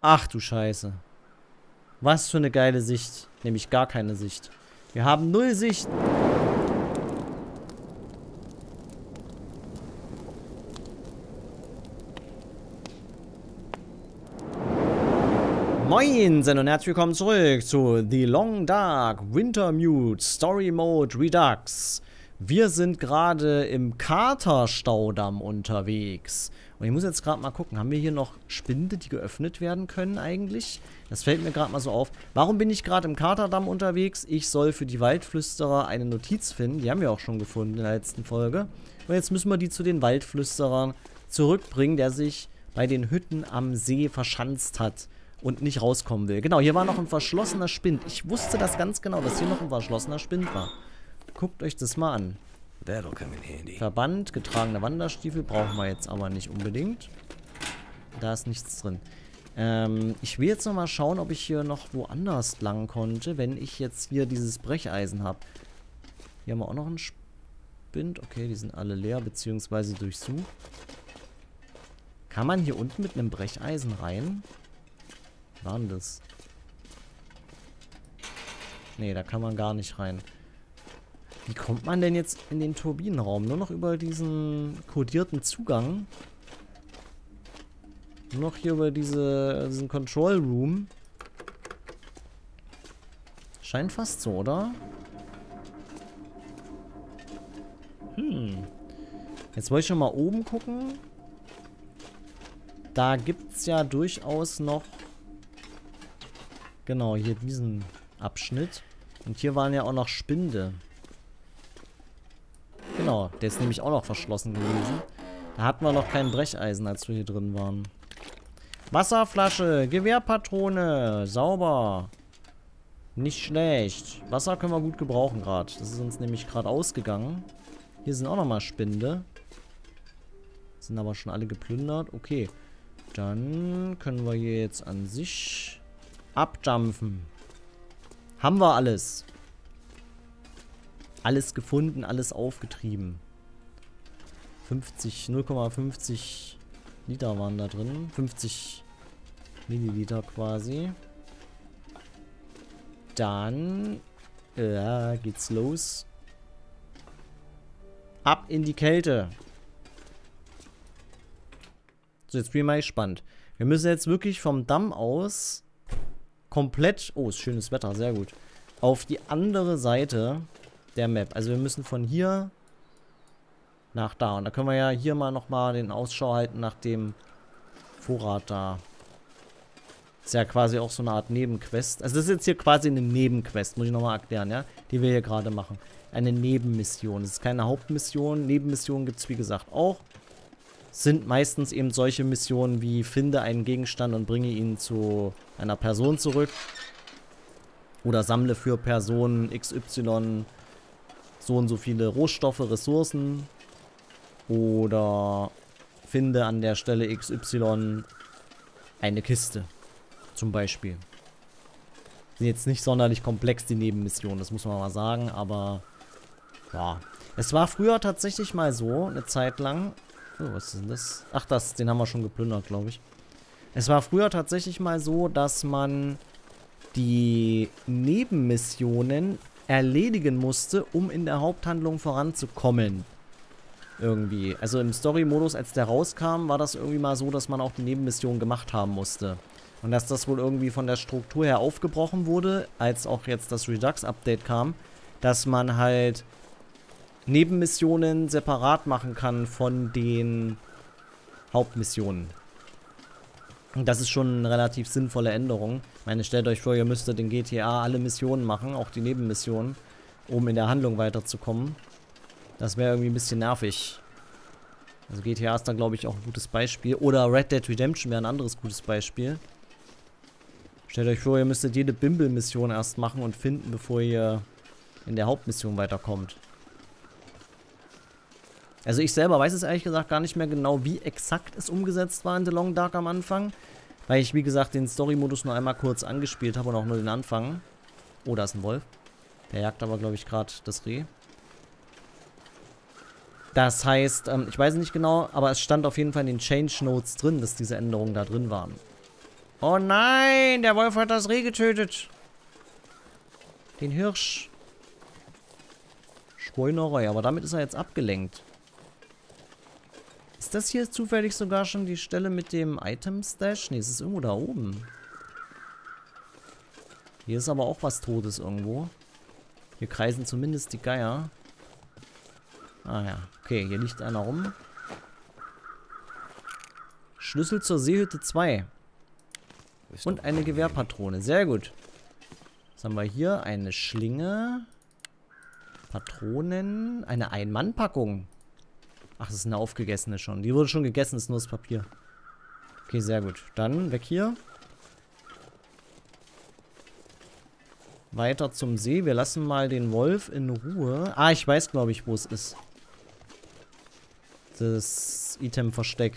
Ach du Scheiße. Was für eine geile Sicht. Nämlich gar keine Sicht. Wir haben 0 Sicht. Moin, und herzlich willkommen zurück zu The Long Dark Wintermute Story Mode Redux. Wir sind gerade im Katerstaudamm unterwegs. Und ich muss jetzt gerade mal gucken, haben wir hier noch Spinde, die geöffnet werden können eigentlich? Das fällt mir gerade mal so auf. Warum bin ich gerade im Katerdamm unterwegs? Ich soll für die Waldflüsterer eine Notiz finden. Die haben wir auch schon gefunden in der letzten Folge. Und jetzt müssen wir die zu den Waldflüsterern zurückbringen, der sich bei den Hütten am See verschanzt hat und nicht rauskommen will. Genau, hier war noch ein verschlossener Spind. Ich wusste das ganz genau, dass hier noch ein verschlossener Spind war. Guckt euch das mal an. Verband, getragene Wanderstiefel brauchen wir jetzt aber nicht unbedingt. Da ist nichts drin. Ich will jetzt noch mal schauen, ob ich hier noch woanders lang konnte, wenn ich jetzt hier dieses Brecheisen habe. Hier haben wir auch noch einen Spind. Okay, die sind alle leer, beziehungsweise durchsucht. Kann man hier unten mit einem Brecheisen rein? Was war denn das? Nee, da kann man gar nicht rein. Wie kommt man denn jetzt in den Turbinenraum? Nur noch über diesen kodierten Zugang? Nur noch hier über diesen Control Room? Scheint fast so, oder? Jetzt wollte ich schon mal oben gucken. Da gibt es ja durchaus noch... Genau, hier diesen Abschnitt. Und hier waren ja auch noch Spinde. Genau, der ist nämlich auch noch verschlossen gewesen. Da hatten wir noch kein Brecheisen, als wir hier drin waren. Wasserflasche, Gewehrpatrone, sauber. Nicht schlecht. Wasser können wir gut gebrauchen gerade. Das ist uns nämlich gerade ausgegangen. Hier sind auch nochmal Spinde. Sind aber schon alle geplündert. Okay, dann können wir hier jetzt an sich... abdampfen. Haben wir alles. Alles gefunden, alles aufgetrieben. 0,50 Liter waren da drin. 50 Milliliter quasi. Dann geht's los. Ab in die Kälte. So, jetzt bin ich mal gespannt. Wir müssen jetzt wirklich vom Damm aus komplett, oh, ist schönes Wetter, sehr gut, auf die andere Seite der Map. Also wir müssen von hier nach da. Und da können wir ja hier mal nochmal den Ausschau halten nach dem Vorrat da. Ist ja quasi auch so eine Art Nebenquest. Also das ist jetzt hier quasi eine Nebenquest, muss ich nochmal erklären, ja, die wir hier gerade machen. Eine Nebenmission. Das ist keine Hauptmission. Nebenmissionen gibt es wie gesagt auch. Sind meistens eben solche Missionen wie finde einen Gegenstand und bringe ihn zu einer Person zurück. Oder sammle für Person XY so und so viele Rohstoffe, Ressourcen. Oder finde an der Stelle XY eine Kiste. Zum Beispiel. Sind jetzt nicht sonderlich komplex, die Nebenmissionen, das muss man mal sagen, aber ja. Es war früher tatsächlich mal so, eine Zeit lang. Oh, was ist denn das? Ach, den haben wir schon geplündert, glaube ich. Es war früher tatsächlich mal so, dass man die Nebenmissionen erledigen musste, um in der Haupthandlung voranzukommen. Irgendwie. Also im Story-Modus, als der rauskam, war das irgendwie mal so, dass man auch die Nebenmissionen gemacht haben musste. Und dass das wohl irgendwie von der Struktur her aufgebrochen wurde, als auch jetzt das Redux-Update kam, dass man halt Nebenmissionen separat machen kann von den Hauptmissionen. Und das ist schon eine relativ sinnvolle Änderung. Ich meine, stellt euch vor, ihr müsstet in GTA alle Missionen machen, auch die Nebenmissionen, um in der Handlung weiterzukommen. Das wäre irgendwie ein bisschen nervig. Also GTA ist da, glaube ich, auch ein gutes Beispiel. Oder Red Dead Redemption wäre ein anderes gutes Beispiel. Stellt euch vor, ihr müsstet jede Bimble-Mission erst machen und finden, bevor ihr in der Hauptmission weiterkommt. Also ich selber weiß es ehrlich gesagt gar nicht mehr genau, wie exakt es umgesetzt war in The Long Dark am Anfang. Weil ich, wie gesagt, den Story-Modus nur einmal kurz angespielt habe und auch nur den Anfang. Oh, da ist ein Wolf. Der jagt aber, glaube ich, gerade das Reh. Das heißt, ich weiß nicht genau, aber es stand auf jeden Fall in den Change Notes drin, dass diese Änderungen da drin waren. Oh nein, der Wolf hat das Reh getötet. Den Hirsch. Schweinerei, aber damit ist er jetzt abgelenkt. Ist das hier zufällig sogar schon die Stelle mit dem Item-Stash? Ne, es ist irgendwo da oben. Hier ist aber auch was Totes irgendwo. Hier kreisen zumindest die Geier. Ah ja, okay, hier liegt einer rum. Schlüssel zur Seehütte 2. Und eine Gewehrpatrone, sehr gut. Was haben wir hier? Eine Schlinge. Patronen. Eine Ein-Mann-Packung. Ach, das ist eine aufgegessene schon. Die wurde schon gegessen, ist nur das Papier. Okay, sehr gut. Dann weg hier. Weiter zum See. Wir lassen mal den Wolf in Ruhe. Ah, ich weiß, glaube ich, wo es ist. Das Item-Versteck.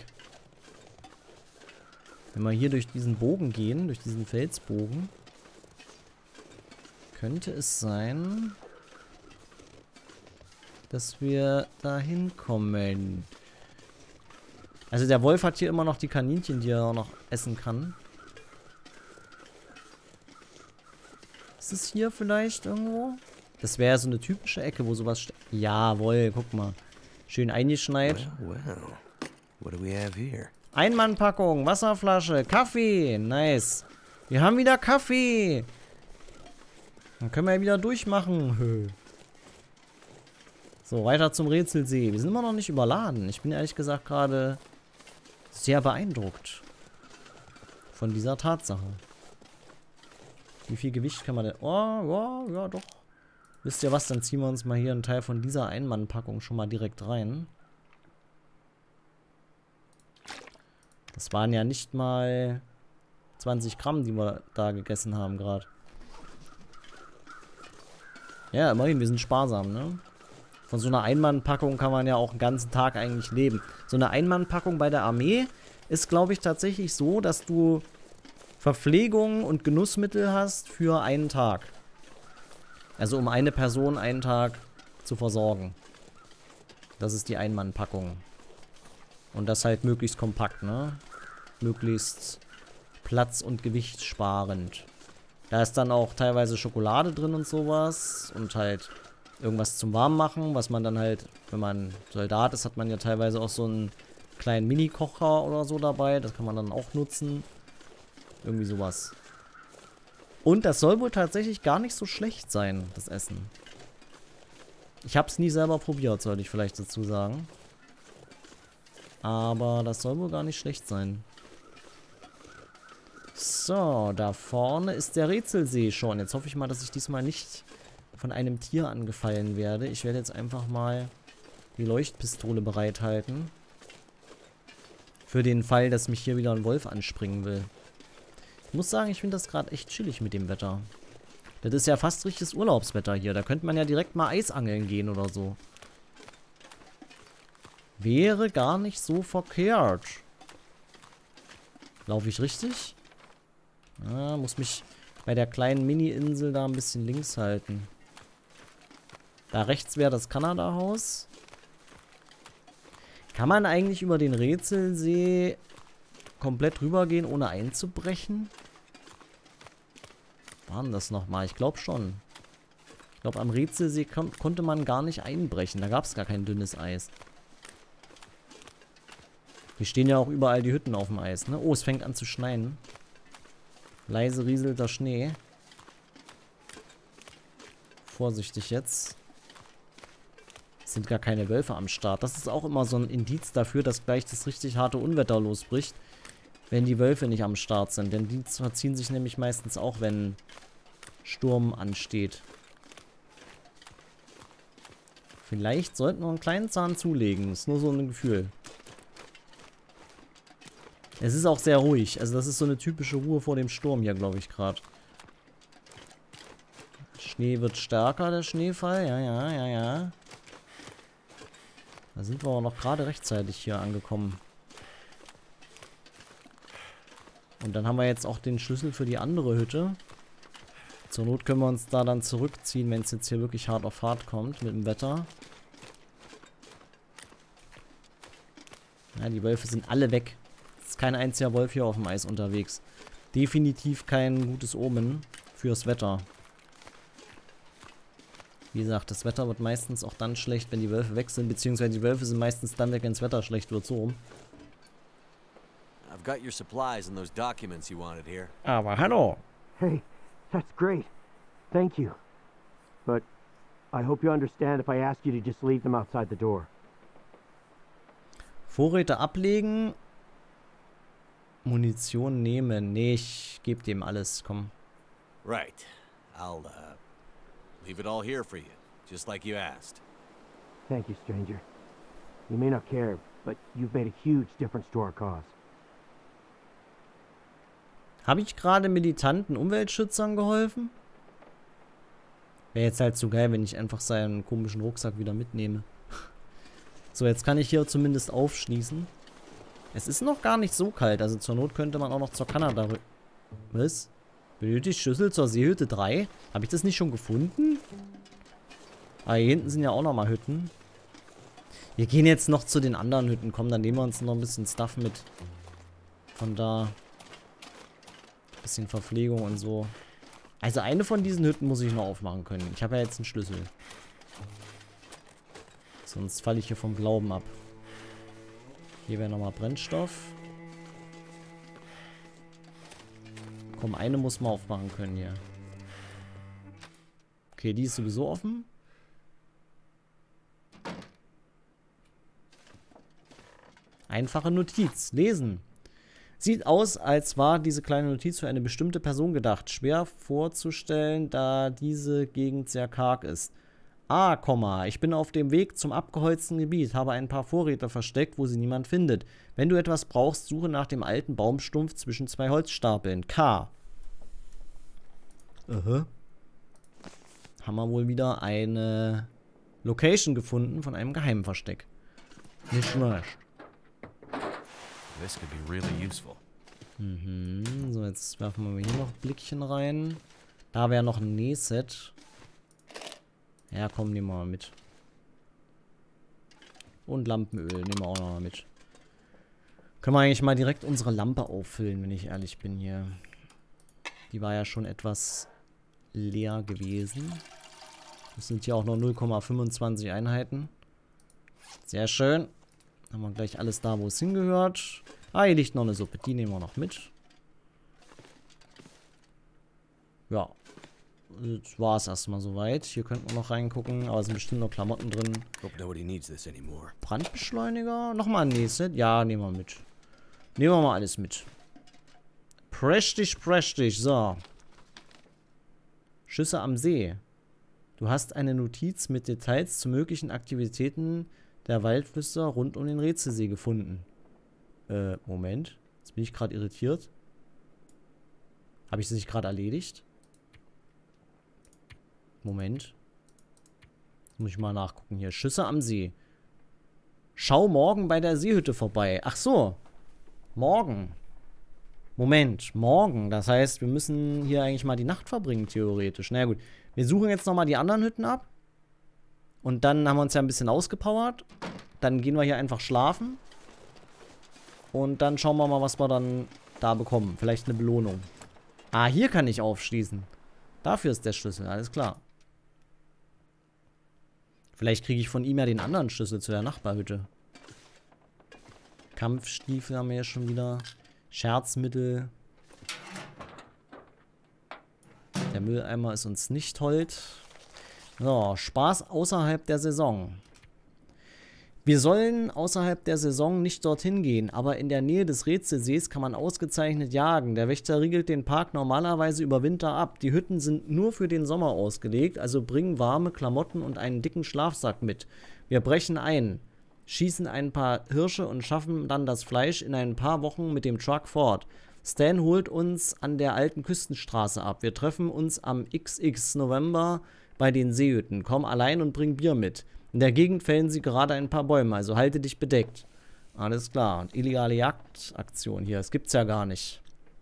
Wenn wir hier durch diesen Bogen gehen, durch diesen Felsbogen, könnte es sein, dass wir da hinkommen. Also der Wolf hat hier immer noch die Kaninchen, die er auch noch essen kann. Ist es hier vielleicht irgendwo? Das wäre so eine typische Ecke, wo sowas steht. Jawohl, guck mal. Schön eingeschneit. Well, what do we have here? Ein-Mann-Packung, Wasserflasche, Kaffee. Nice. Wir haben wieder Kaffee. Dann können wir ja wieder durchmachen. So, weiter zum Rätselsee. Wir sind immer noch nicht überladen. Ich bin ehrlich gesagt gerade sehr beeindruckt von dieser Tatsache. Wie viel Gewicht kann man denn... Oh, ja, doch. Wisst ihr was? Dann ziehen wir uns mal hier einen Teil von dieser Ein-Mann-Packung schon mal direkt rein. Das waren ja nicht mal 20 Gramm, die wir da gegessen haben gerade. Ja, immerhin, wir sind sparsam, ne? Von so einer Ein-Mann-Packung kann man ja auch einen ganzen Tag eigentlich leben. So eine Ein-Mann-Packung bei der Armee ist, glaube ich, tatsächlich so, dass du Verpflegung und Genussmittel hast für einen Tag. Also um eine Person einen Tag zu versorgen. Das ist die Ein-Mann-Packung. Und das halt möglichst kompakt, ne? Möglichst platz- und gewichtssparend. Da ist dann auch teilweise Schokolade drin und sowas. Und halt irgendwas zum Warmmachen, was man dann halt, wenn man Soldat ist, hat man ja teilweise auch so einen kleinen Mini-Kocher oder so dabei. Das kann man dann auch nutzen. Irgendwie sowas. Und das soll wohl tatsächlich gar nicht so schlecht sein, das Essen. Ich habe es nie selber probiert, sollte ich vielleicht dazu sagen. Aber das soll wohl gar nicht schlecht sein. So, da vorne ist der Rätselsee schon. Jetzt hoffe ich mal, dass ich diesmal nicht von einem Tier angefallen werde. Ich werde jetzt einfach mal die Leuchtpistole bereithalten. Für den Fall, dass mich hier wieder ein Wolf anspringen will. Ich muss sagen, ich finde das gerade echt chillig mit dem Wetter. Das ist ja fast richtiges Urlaubswetter hier. Da könnte man ja direkt mal Eisangeln gehen oder so. Wäre gar nicht so verkehrt. Laufe ich richtig? Ah, muss mich bei der kleinen Mini-Insel da ein bisschen links halten. Da rechts wäre das Kanada-Haus. Kann man eigentlich über den Rätselsee komplett rübergehen, ohne einzubrechen? War denn das nochmal? Ich glaube schon. Ich glaube, am Rätselsee konnte man gar nicht einbrechen. Da gab es gar kein dünnes Eis. Hier stehen ja auch überall die Hütten auf dem Eis, ne? Oh, es fängt an zu schneien. Leise rieselt der Schnee. Vorsichtig jetzt. Es sind gar keine Wölfe am Start. Das ist auch immer so ein Indiz dafür, dass gleich das richtig harte Unwetter losbricht. Wenn die Wölfe nicht am Start sind. Denn die verziehen sich nämlich meistens auch, wenn Sturm ansteht. Vielleicht sollten wir einen kleinen Zahn zulegen. Ist nur so ein Gefühl. Es ist auch sehr ruhig. Also das ist so eine typische Ruhe vor dem Sturm hier, glaube ich, gerade. Schnee wird stärker, der Schneefall. Ja. Da sind wir aber noch gerade rechtzeitig hier angekommen. Und dann haben wir jetzt auch den Schlüssel für die andere Hütte. Zur Not können wir uns da dann zurückziehen, wenn es jetzt hier wirklich hart auf hart kommt mit dem Wetter. Ja, die Wölfe sind alle weg. Es ist kein einziger Wolf hier auf dem Eis unterwegs. definitiv kein gutes Omen fürs Wetter. Wie gesagt, das Wetter wird meistens auch dann schlecht, wenn die Wölfe weg sind, beziehungsweise die Wölfe sind meistens dann weg, wenn das Wetter schlecht wird, so rum. I've got your supplies and those documents you wanted here. Aber hallo. Hey, that's great. Thank you. But I hope you understand if I ask you to just leave them outside the door. Vorräte ablegen. Munition nehmen. Nee, ich gebe dem alles. Komm. Right. I'll, leave it all here for you, just like you asked. Thank you, stranger. You may not care, but you've made a huge difference to our cause. Habe ich gerade militanten Umweltschützern geholfen? Wäre jetzt halt so geil, wenn ich einfach seinen komischen Rucksack wieder mitnehme. So, jetzt kann ich hier zumindest aufschließen. Es ist noch gar nicht so kalt, also zur Not könnte man auch noch zur Kanada... Was? Benötigt Schlüssel zur Seehütte 3? Habe ich das nicht schon gefunden? Ah, hier hinten sind ja auch nochmal Hütten. Wir gehen jetzt noch zu den anderen Hütten. Komm, dann nehmen wir uns noch ein bisschen Stuff mit. Von da. Bisschen Verpflegung und so. Also eine von diesen Hütten muss ich noch aufmachen können. Ich habe ja jetzt einen Schlüssel. Sonst falle ich hier vom Glauben ab. Hier wäre nochmal Brennstoff. Komm, eine muss man aufmachen können hier. Okay, die ist sowieso offen. Einfache Notiz. Lesen. Sieht aus, als war diese kleine Notiz für eine bestimmte Person gedacht. Schwer vorzustellen, da diese Gegend sehr karg ist. Ich bin auf dem Weg zum abgeholzten Gebiet, habe ein paar Vorräte versteckt, wo sie niemand findet. Wenn du etwas brauchst, suche nach dem alten Baumstumpf zwischen zwei Holzstapeln. K. Haben wir wohl wieder eine Location gefunden von einem Geheimversteck. Nicht schlecht. This could be really useful. So, jetzt werfen wir hier noch Blickchen rein. Da wäre noch ein Nähset. Ja, komm, nehmen wir mal mit. Und Lampenöl nehmen wir auch noch mal mit. Können wir eigentlich mal direkt unsere Lampe auffüllen, wenn ich ehrlich bin hier. Die war ja schon etwas leer gewesen. Das sind hier auch noch 0,25 Einheiten. Sehr schön. Haben wir gleich alles da, wo es hingehört. Ah, hier liegt noch eine Suppe. Die nehmen wir noch mit. Ja. Das war es erstmal soweit. Hier könnten wir noch reingucken. Aber es sind bestimmt noch Klamotten drin. Hope nobody needs this anymore. Brandbeschleuniger. Nochmal ein Nähset. Ja, nehmen wir mit. Nehmen wir mal alles mit. Prächtig, prächtig. So. Schüsse am See. Du hast eine Notiz mit Details zu möglichen Aktivitäten der Waldflüster rund um den Rätselsee gefunden. Moment. Jetzt bin ich gerade irritiert. Habe ich das nicht gerade erledigt? Moment. Jetzt muss ich mal nachgucken hier. Schüsse am See. Schau morgen bei der Seehütte vorbei. Ach so. Morgen. Moment. Morgen. Das heißt, wir müssen hier eigentlich mal die Nacht verbringen, theoretisch. Na ja, gut. Wir suchen jetzt nochmal die anderen Hütten ab. Und dann haben wir uns ja ein bisschen ausgepowert. Dann gehen wir hier einfach schlafen. Und dann schauen wir mal, was wir dann da bekommen. Vielleicht eine Belohnung. Ah, hier kann ich aufschließen. Dafür ist der Schlüssel, alles klar. Vielleicht kriege ich von ihm ja den anderen Schlüssel zu der Nachbarhütte. Kampfstiefel haben wir ja schon wieder. Scherzmittel. Der Mülleimer ist uns nicht hold. So, Spaß außerhalb der Saison. Wir sollen außerhalb der Saison nicht dorthin gehen, aber in der Nähe des Rätselsees kann man ausgezeichnet jagen. Der Wächter riegelt den Park normalerweise über Winter ab. Die Hütten sind nur für den Sommer ausgelegt, also bring warme Klamotten und einen dicken Schlafsack mit. Wir brechen ein, schießen ein paar Hirsche und schaffen dann das Fleisch in ein paar Wochen mit dem Truck fort. Stan holt uns an der alten Küstenstraße ab. Wir treffen uns am XX November bei den Seehütten. Komm allein und bring Bier mit. In der Gegend fällen sie gerade ein paar Bäume, also halte dich bedeckt. Alles klar. Und illegale Jagdaktion hier, das gibt's ja gar nicht.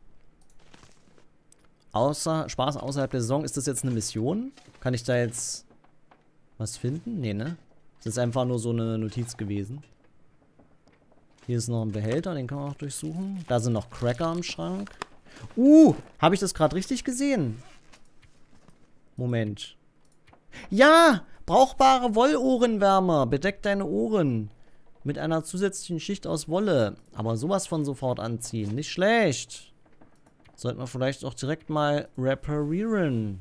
Spaß außerhalb der Saison. Ist das jetzt eine Mission? Kann ich da jetzt was finden? Nee, ne? Das ist einfach nur so eine Notiz gewesen. Hier ist noch ein Behälter, den kann man auch durchsuchen. Da sind noch Cracker im Schrank. Habe ich das gerade richtig gesehen? Moment. Ja! Brauchbare Wollohrenwärmer. Bedeckt deine Ohren. Mit einer zusätzlichen Schicht aus Wolle. Aber sowas von sofort anziehen. Nicht schlecht. Sollten wir vielleicht auch direkt mal reparieren.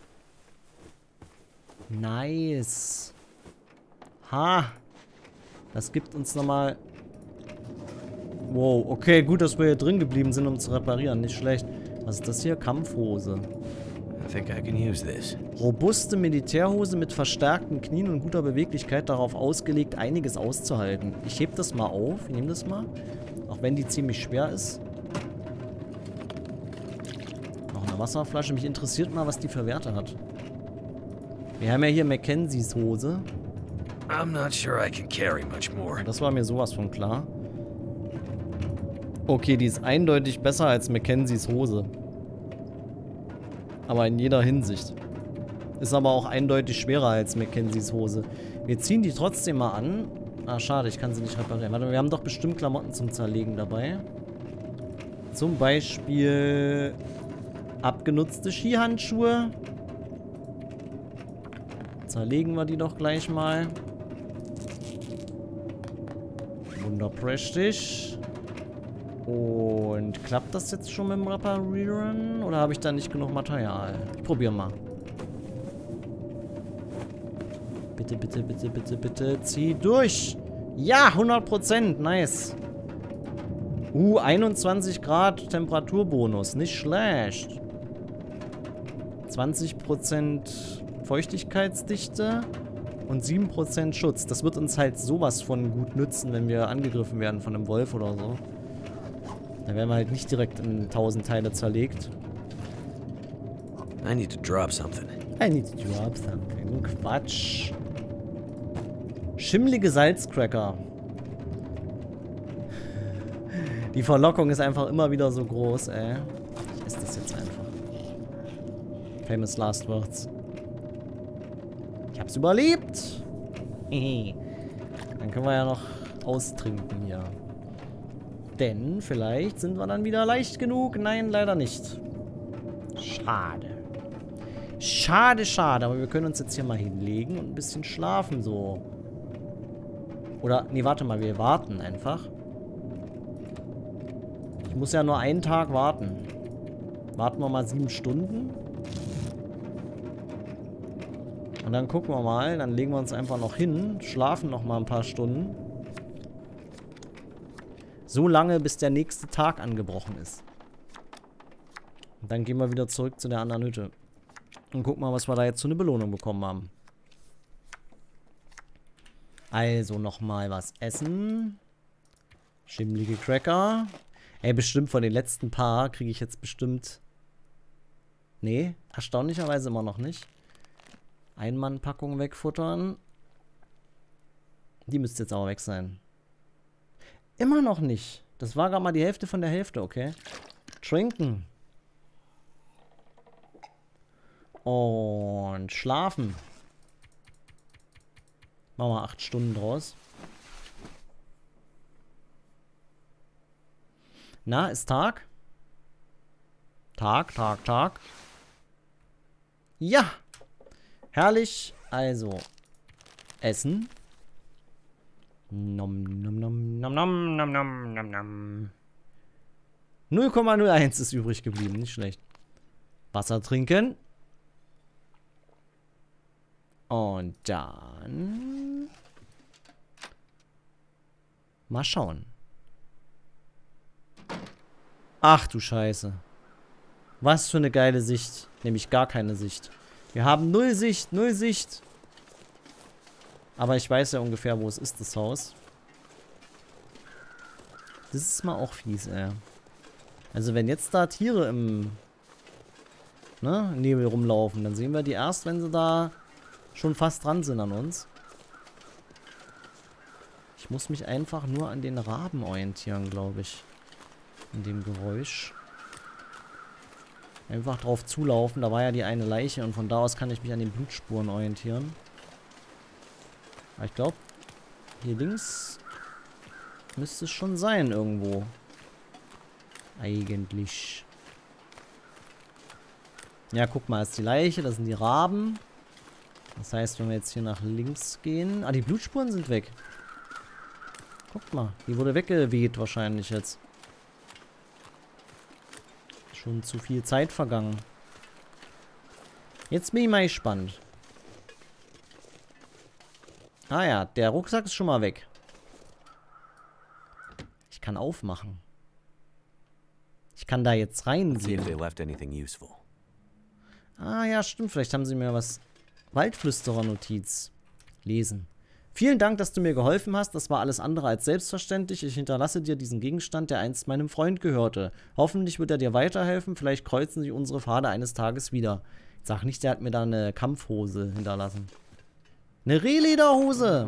Nice. Ha. Das gibt uns nochmal... Wow, okay, gut, dass wir hier drin geblieben sind, um zu reparieren. Nicht schlecht. Was ist das hier? Kampfhose. I think I can use this. Robuste Militärhose mit verstärkten Knien und guter Beweglichkeit, darauf ausgelegt, einiges auszuhalten. Ich heb das mal auf. Ich nehme das mal. Auch wenn die ziemlich schwer ist. Noch eine Wasserflasche. Mich interessiert mal, was die für Werte hat. Wir haben ja hier Mackenzies Hose. I'm not sure I can carry much more. Das war mir sowas von klar. Okay, die ist eindeutig besser als Mackenzies Hose. Aber in jeder Hinsicht. Ist aber auch eindeutig schwerer als Mackenzies Hose. Wir ziehen die trotzdem mal an. Ah, schade, ich kann sie nicht reparieren. Warte, wir haben doch bestimmt Klamotten zum Zerlegen dabei. Zum Beispiel abgenutzte Skihandschuhe. Zerlegen wir die doch gleich mal. Wunderprächtig. Und klappt das jetzt schon mit dem Reparieren? Oder habe ich da nicht genug Material? Ich probiere mal. Bitte, bitte, bitte, bitte, bitte. Zieh durch. Ja, 100%. Nice. 21 Grad Temperaturbonus. Nicht schlecht. 20% Feuchtigkeitsdichte und 7% Schutz. Das wird uns halt sowas von gut nützen, wenn wir angegriffen werden von einem Wolf oder so. Da werden wir halt nicht direkt in 1000 Teile zerlegt. I need to drop something. I need to drop something. Quatsch. Schimmlige Salzcracker. Die Verlockung ist einfach immer wieder so groß, ey. Ich esse das jetzt einfach. Famous Last Words. Ich hab's überlebt. Dann können wir ja noch austrinken hier. Denn vielleicht sind wir dann wieder leicht genug. Nein, leider nicht. Schade. Schade, schade. Aber wir können uns jetzt hier mal hinlegen und ein bisschen schlafen so. Oder, nee, warte mal. Wir warten einfach. Ich muss ja nur einen Tag warten. Warten wir mal 7 Stunden. Und dann gucken wir mal. Dann legen wir uns einfach noch hin. Schlafen noch mal ein paar Stunden. So lange, bis der nächste Tag angebrochen ist. Und dann gehen wir wieder zurück zu der anderen Hütte. Und gucken mal, was wir da jetzt für eine Belohnung bekommen haben. Also nochmal was essen. Schimmlige Cracker. Ey, bestimmt von den letzten paar kriege ich jetzt bestimmt... Nee, erstaunlicherweise immer noch nicht. Einmannpackung wegfuttern. Die müsste jetzt aber weg sein. Immer noch nicht. Das war gerade mal die Hälfte von der Hälfte, okay? Trinken. Und schlafen. Machen wir 8 Stunden draus. Na, ist Tag? Tag, Tag, Tag. Ja! Herrlich. Also, essen. Nom, nom, nom, nom, nom, nom, nom, nom, nom. 0,01 ist übrig geblieben, nicht schlecht. Wasser trinken. Und dann... Mal schauen. Ach du Scheiße. Was für eine geile Sicht. Nämlich gar keine Sicht. Wir haben 0 Sicht, 0 Sicht. Aber ich weiß ja ungefähr, wo es ist, das Haus. Das ist mal auch fies, ey. Also wenn jetzt da Tiere im Nebel rumlaufen, dann sehen wir die erst, wenn sie da schon fast dran sind an uns. Ich muss mich einfach nur an den Raben orientieren, glaube ich. In dem Geräusch. Einfach drauf zulaufen. Da war ja die eine Leiche und von da aus kann ich mich an den Blutspuren orientieren. Aber ich glaube, hier links müsste es schon sein irgendwo. Eigentlich. Ja, guck mal, das ist die Leiche, das sind die Raben. Das heißt, wenn wir jetzt hier nach links gehen... Ah, die Blutspuren sind weg. Guck mal, die wurde weggeweht wahrscheinlich jetzt. Schon zu viel Zeit vergangen. Jetzt bin ich mal gespannt. Ah ja, der Rucksack ist schon mal weg. Ich kann aufmachen. Ich kann da jetzt See reinsehen. if they left anything useful. Ah ja, stimmt. Vielleicht haben sie mir was... Waldflüsterer-Notiz. Lesen. Vielen Dank, dass du mir geholfen hast. Das war alles andere als selbstverständlich. Ich hinterlasse dir diesen Gegenstand, der einst meinem Freund gehörte. Hoffentlich wird er dir weiterhelfen. Vielleicht kreuzen sich unsere Pfade eines Tages wieder. Sag nicht, der hat mir da eine Kampfhose hinterlassen. Eine Rehlederhose.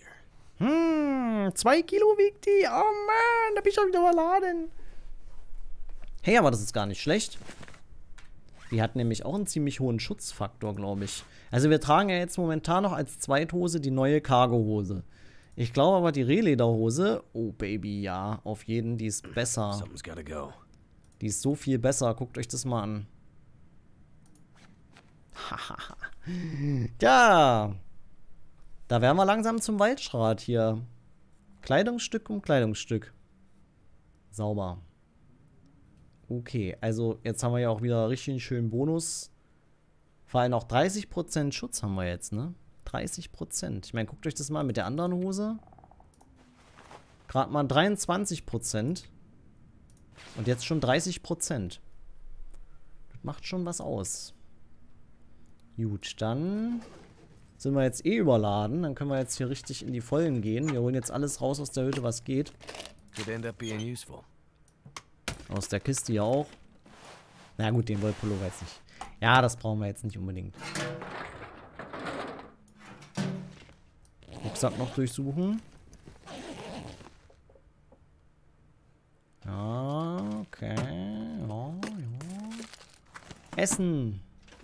2 Kilo wiegt die. Oh Mann, da bin ich schon wieder überladen. Hey, aber das ist gar nicht schlecht. Die hat nämlich auch einen ziemlich hohen Schutzfaktor, glaube ich. Also wir tragen ja jetzt momentan noch als Zweithose die neue Cargohose. Ich glaube aber die Rehlederhose, oh Baby, ja, auf jeden, die ist besser. Something's gotta go. Die ist so viel besser, guckt euch das mal an. Ja, da wären wir langsam zum Waldschrat hier. Kleidungsstück um Kleidungsstück. Sauber. Okay, also jetzt haben wir ja auch wieder richtig einen schönen Bonus. Vor allem auch 30% Schutz haben wir jetzt, ne? 30%. Ich meine, guckt euch das mal mit der anderen Hose. Gerade mal 23%. Und jetzt schon 30%. Das macht schon was aus. Gut, dann sind wir jetzt eh überladen. Dann können wir jetzt hier richtig in die Vollen gehen. Wir holen jetzt alles raus aus der Hütte, was geht. Could end up being useful. Aus der Kiste ja auch. Na gut, den Wollpullover jetzt nicht. Ja, das brauchen wir jetzt nicht unbedingt. Rucksack noch durchsuchen. Ja, okay. Ja, ja. Essen.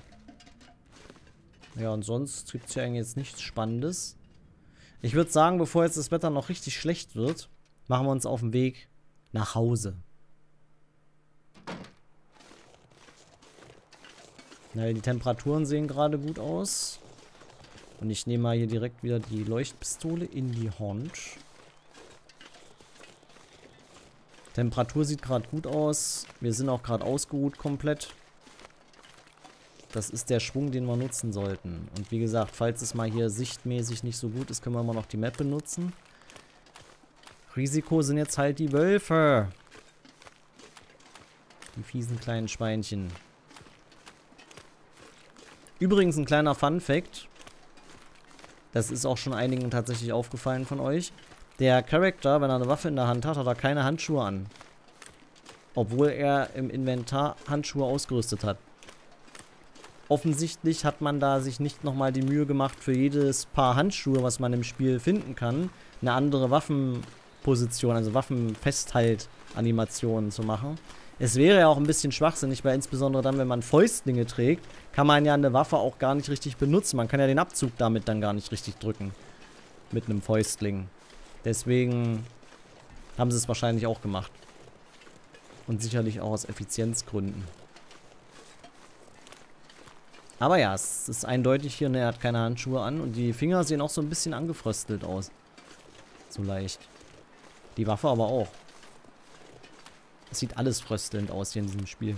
Ja, und sonst gibt es ja eigentlich jetzt nichts Spannendes. Ich würde sagen, bevor jetzt das Wetter noch richtig schlecht wird, machen wir uns auf den Weg nach Hause. Na, die Temperaturen sehen gerade gut aus. Und ich nehme mal hier direkt wieder die Leuchtpistole in die Hand. Temperatur sieht gerade gut aus. Wir sind auch gerade ausgeruht komplett. Das ist der Schwung, den wir nutzen sollten. Und wie gesagt, falls es mal hier sichtmäßig nicht so gut ist, können wir immer noch die Map benutzen. Risiko sind jetzt halt die Wölfe. Die fiesen kleinen Schweinchen. Übrigens ein kleiner Fun-Fact. Das ist auch schon einigen tatsächlich aufgefallen von euch. Der Charakter, wenn er eine Waffe in der Hand hat, hat er keine Handschuhe an. Obwohl er im Inventar Handschuhe ausgerüstet hat. Offensichtlich hat man da sich nicht nochmal die Mühe gemacht, für jedes Paar Handschuhe, was man im Spiel finden kann, eine andere Waffenposition, also Waffenfesthalt-Animationen zu machen. Es wäre ja auch ein bisschen schwachsinnig, weil insbesondere dann, wenn man Fäustlinge trägt, kann man ja eine Waffe auch gar nicht richtig benutzen. Man kann ja den Abzug damit dann gar nicht richtig drücken. Mit einem Fäustling. Deswegen haben sie es wahrscheinlich auch gemacht. Und sicherlich auch aus Effizienzgründen. Aber ja, es ist eindeutig hier, ne, er hat keine Handschuhe an. Und die Finger sehen auch so ein bisschen angefröstelt aus. So leicht. Die Waffe aber auch. Es sieht alles fröstelnd aus hier in diesem Spiel.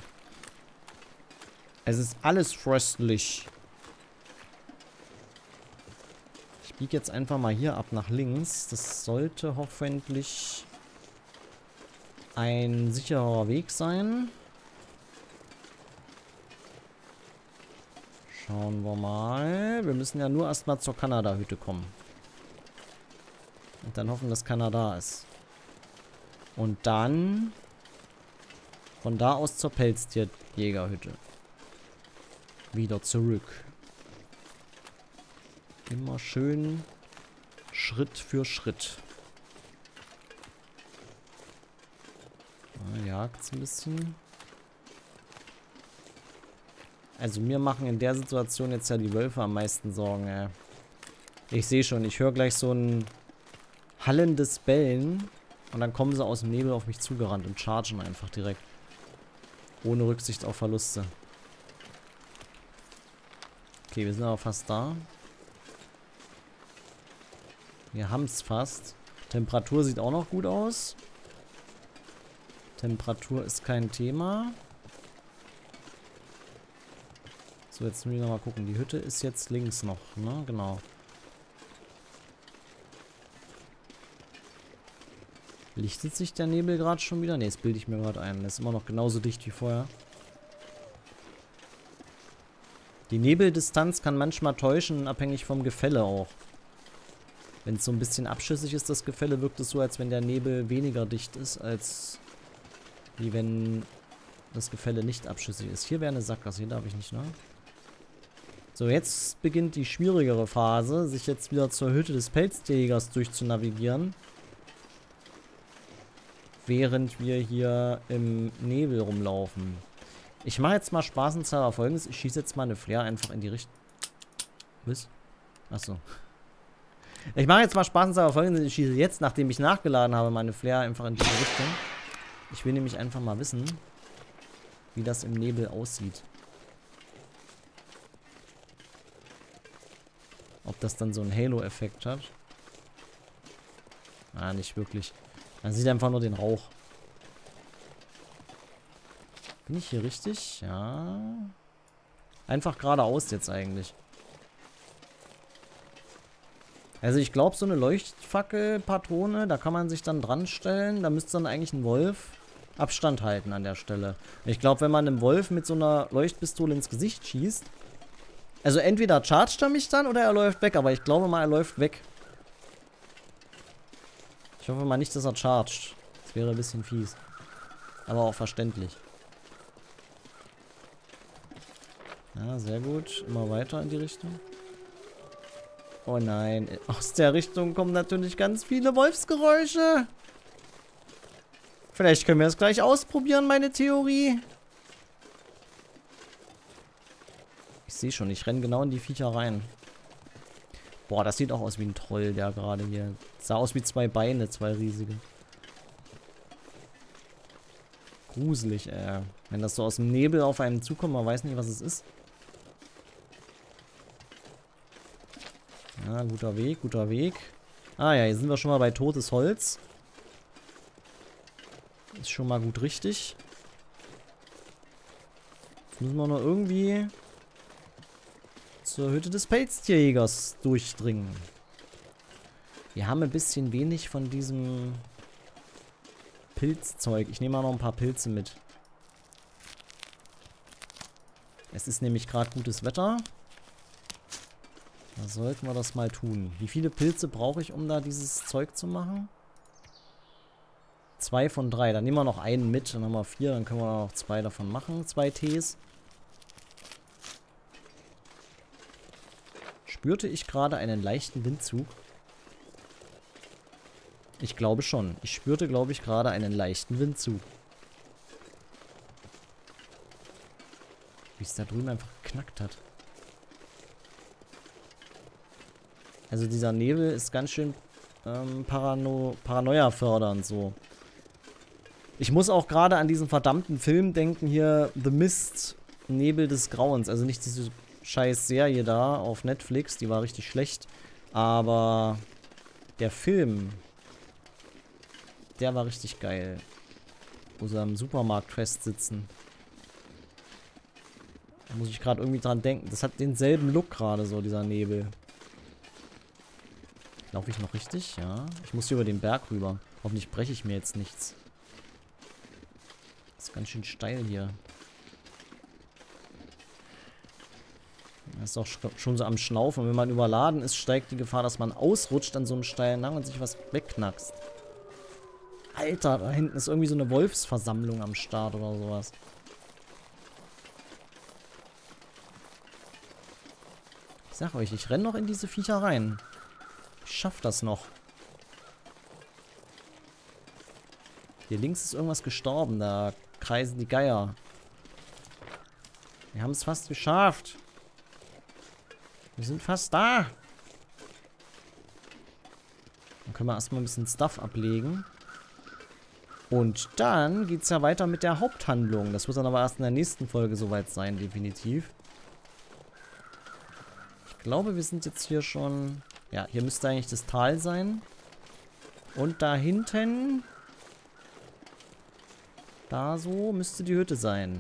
Es ist alles fröstlich. Ich biege jetzt einfach mal hier ab nach links. Das sollte hoffentlich ein sicherer Weg sein. Schauen wir mal. Wir müssen ja nur erstmal zur Kanada-Hütte kommen. Und dann hoffen, dass Kanada ist. Und dann von da aus zur Pelztierjägerhütte. Wieder zurück. Immer schön Schritt für Schritt. Jagt's ein bisschen. Also mir machen in der Situation jetzt ja die Wölfe am meisten Sorgen, ey. Ich sehe schon, ich höre gleich so ein hallendes Bellen. Und dann kommen sie aus dem Nebel auf mich zugerannt und chargen einfach direkt. Ohne Rücksicht auf Verluste. Okay, wir sind aber fast da. Wir haben es fast. Temperatur sieht auch noch gut aus. Temperatur ist kein Thema. So, jetzt müssen wir noch mal gucken. Die Hütte ist jetzt links noch, ne? Genau. Lichtet sich der Nebel gerade schon wieder? Ne, das bilde ich mir gerade ein. Der ist immer noch genauso dicht wie vorher. Die Nebeldistanz kann manchmal täuschen, abhängig vom Gefälle auch. Wenn es so ein bisschen abschüssig ist, das Gefälle, wirkt es so, als wenn der Nebel weniger dicht ist, als wie wenn das Gefälle nicht abschüssig ist. Hier wäre eine Sackgasse, hier darf ich nicht, ne? So, jetzt beginnt die schwierigere Phase, sich jetzt wieder zur Hütte des Pelzjägers durchzunavigieren. Während wir hier im Nebel rumlaufen. Ich mache jetzt mal spaßenshalber Folgendes. Ich schieße jetzt mal eine Flare einfach in die Richtung. Was? Achso. Ich mache jetzt mal spaßenshalber Folgendes. Ich schieße jetzt, nachdem ich nachgeladen habe, meine Flare einfach in diese Richtung. Ich will nämlich einfach mal wissen, wie das im Nebel aussieht. Ob das dann so einen Halo-Effekt hat. Ah, nicht wirklich. Man sieht einfach nur den Rauch. Bin ich hier richtig? Ja. Einfach geradeaus jetzt eigentlich. Also ich glaube, so eine Leuchtfackelpatrone, da kann man sich dann dran stellen. Da müsste dann eigentlich ein Wolf Abstand halten an der Stelle. Ich glaube, wenn man einem Wolf mit so einer Leuchtpistole ins Gesicht schießt, also entweder chargt er mich dann oder er läuft weg. Aber ich glaube mal, er läuft weg. Ich hoffe mal nicht, dass er chargt. Das wäre ein bisschen fies. Aber auch verständlich. Ja, sehr gut. Immer weiter in die Richtung. Oh nein. Aus der Richtung kommen natürlich ganz viele Wolfsgeräusche. Vielleicht können wir es gleich ausprobieren, meine Theorie. Ich sehe schon, ich renne genau in die Viecher rein. Boah, das sieht auch aus wie ein Troll, der gerade hier. Sah aus wie zwei Beine, zwei riesige. Gruselig, wenn das so aus dem Nebel auf einen zukommt, man weiß nicht, was es ist. Ja, guter Weg, guter Weg. Ah ja, hier sind wir schon mal bei totes Holz. Ist schon mal gut richtig. Jetzt müssen wir noch irgendwie zur Hütte des Pelztierjägers durchdringen. Wir haben ein bisschen wenig von diesem Pilzzeug. Ich nehme mal noch ein paar Pilze mit. Es ist nämlich gerade gutes Wetter. Da sollten wir das mal tun. Wie viele Pilze brauche ich, um da dieses Zeug zu machen? 2 von 3. Dann nehmen wir noch einen mit. Dann haben wir 4. Dann können wir noch 2 davon machen. 2 Tees. Spürte ich gerade einen leichten Windzug? Ich glaube schon. Ich spürte, glaube ich, gerade einen leichten Windzug. Wie es da drüben einfach geknackt hat. Also dieser Nebel ist ganz schön Paranoia fördernd so. Ich muss auch gerade an diesen verdammten Film denken hier, The Mist, Nebel des Grauens. Also nicht diese scheiß Serie da auf Netflix, die war richtig schlecht. Aber der Film, der war richtig geil. Wo sie am Supermarkt festsitzen. Da muss ich gerade irgendwie dran denken. Das hat denselben Look gerade so, dieser Nebel. Laufe ich noch richtig? Ja. Ich muss hier über den Berg rüber. Hoffentlich breche ich mir jetzt nichts. Das ist ganz schön steil hier. Das ist auch schon so am Schnaufen. Und wenn man überladen ist, steigt die Gefahr, dass man ausrutscht an so einem steilen Hang und sich was wegknackst. Alter, da hinten ist irgendwie so eine Wolfsversammlung am Start oder sowas. Ich sag euch, ich renne noch in diese Viecher rein. Ich schaff das noch. Hier links ist irgendwas gestorben. Da kreisen die Geier. Wir haben es fast geschafft. Wir sind fast da. Dann können wir erstmal ein bisschen Stuff ablegen. Und dann geht es ja weiter mit der Haupthandlung. Das wird dann aber erst in der nächsten Folge soweit sein, definitiv. glaube, wir sind jetzt hier schon... Ja, hier müsste eigentlich das Tal sein. Und da hinten... Da so müsste die Hütte sein.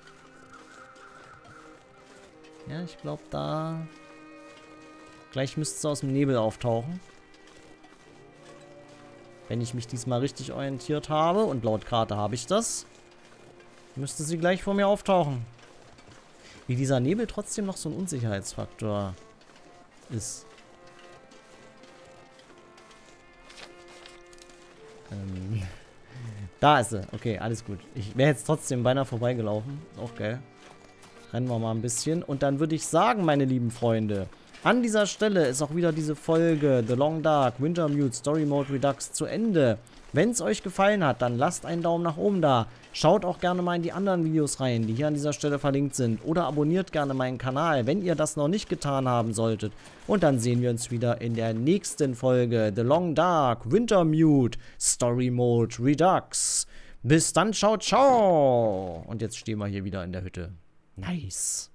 Ja, ich glaube da... Gleich müsste es aus dem Nebel auftauchen. Wenn ich mich diesmal richtig orientiert habe, und laut Karte habe ich das, müsste sie gleich vor mir auftauchen. Wie dieser Nebel trotzdem noch so ein Unsicherheitsfaktor ist. Da ist sie. Okay, alles gut. Ich wäre jetzt trotzdem beinahe vorbeigelaufen. Auch geil. Rennen wir mal ein bisschen. Und dann würde ich sagen, meine lieben Freunde, an dieser Stelle ist auch wieder diese Folge The Long Dark Wintermute Story Mode Redux zu Ende. Wenn es euch gefallen hat, dann lasst einen Daumen nach oben da. Schaut auch gerne mal in die anderen Videos rein, die hier an dieser Stelle verlinkt sind. Oder abonniert gerne meinen Kanal, wenn ihr das noch nicht getan haben solltet. Und dann sehen wir uns wieder in der nächsten Folge The Long Dark Wintermute Story Mode Redux. Bis dann, ciao, ciao. Und jetzt stehen wir hier wieder in der Hütte. Nice.